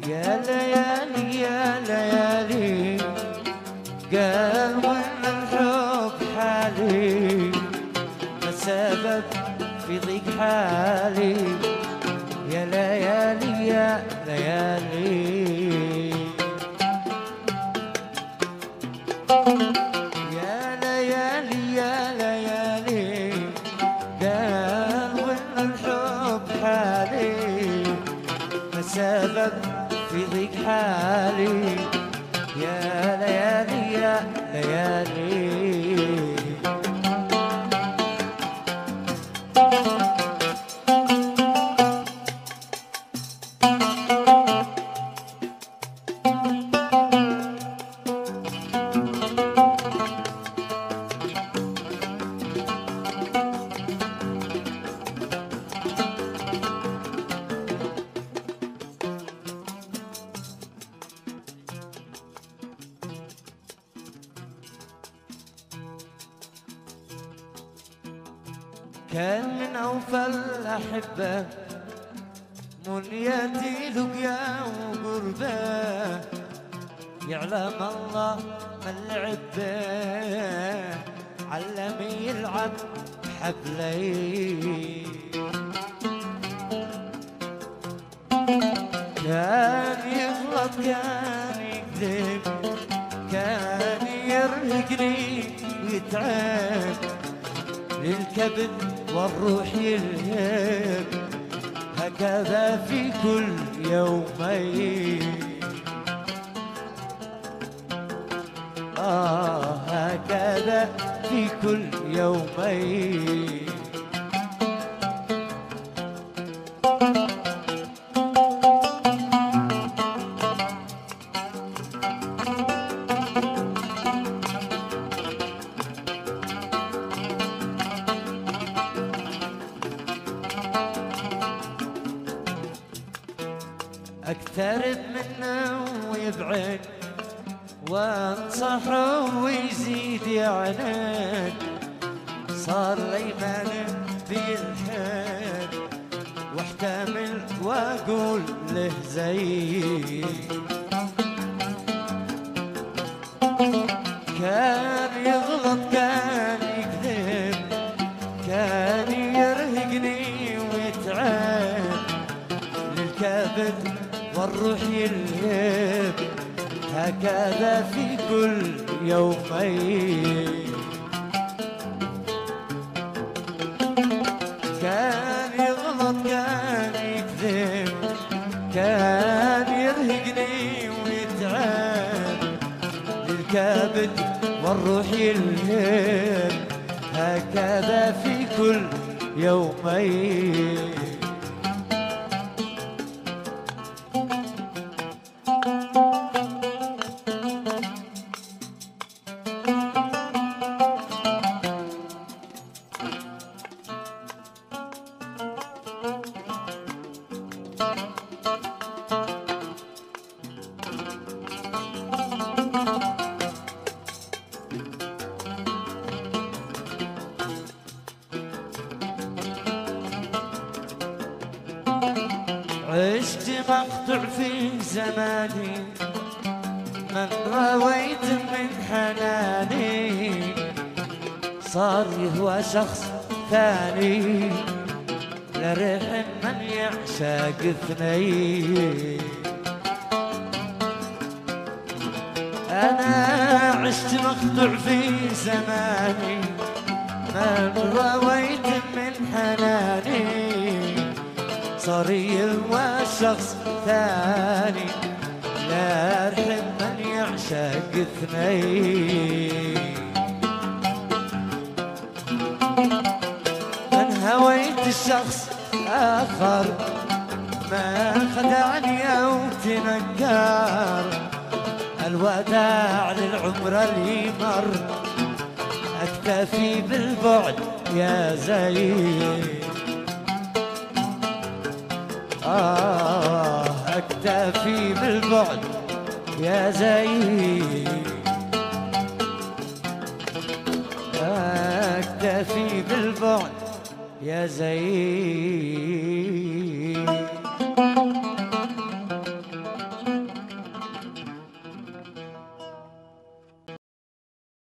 يا ليالي يا ليالي قال وين الحب حالي ما السبب في ضيق حالي يا ليالي يا ليالي يا ليالي يا ليالي قال وين الحب حالي ما السبب في ضيق حالي يا ليالي يا ليالي كان من أوفى الأحبة منيتي لقيا وقربه يعلم الله من لعبه علمي يلعب حبلي كان يغلط كان يكذب كان يرهقني ويتعب للكبد والروح يلهب هكذا في كل يومين هكذا في كل يومين اقترب منه ويبعد وانصحه ويزيد يعند صار لي مانع بالحد واحتمل واقول له زين كان يغلط كان يكذب كان يرهقني ويتعب للكبد والروح يلهب هكذا في كل يومين كان يغلط كان يكذب كان يرهقني ويتعب للكبد والروح يلهب هكذا في كل يومين عشت مقطع في زماني من رويت من حناني صار يهوى شخص ثاني لريح من يعشق اثنين أنا عشت مقطع في زماني من رويت من حناني صار يهوى شخص ثاني لا رحم من يعشق اثنين من هويت الشخص آخر ما خدعني أو تنكر الوداع للعمر اللي مر أكتفي بالبعد يا زين أكتفي بالبعد يا زين أكتفي بالبعد يا زين.